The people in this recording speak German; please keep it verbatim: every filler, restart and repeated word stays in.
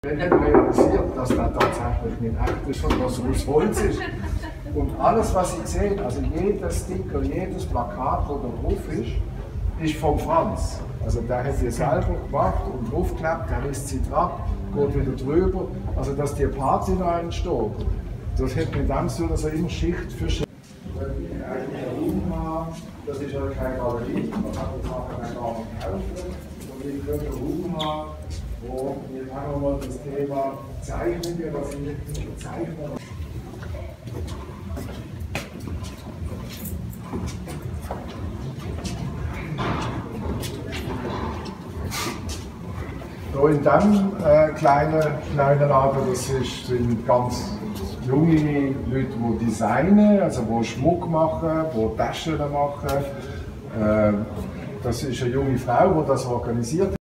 Wir haben realisiert, dass das tatsächlich nicht echt ist und dass es aus Holz ist. Und alles, was Sie sehen, also jeder Sticker, jedes Plakat, das da drauf ist, ist von Franz. Also der hat die selber gemacht und draufgeklebt, der lässt sie dran, geht wieder drüber. Also dass die Party noch entsteht, das hat mit dem zu tun, dass er immer Schicht für Schicht. Eigentlich ein Raum haben, das ist ja keine Galerie, man kann die Sachen gar nicht kaufen. Und ich könnte einen Raum haben, wo wir fangen mal das Thema Zeichnungen, was ich zeichne. So in diesem äh, kleinen, kleinen Laden, das ist, sind ganz junge Leute, die designen, also die Schmuck machen, die Taschen machen. Äh, das ist eine junge Frau, die das organisiert.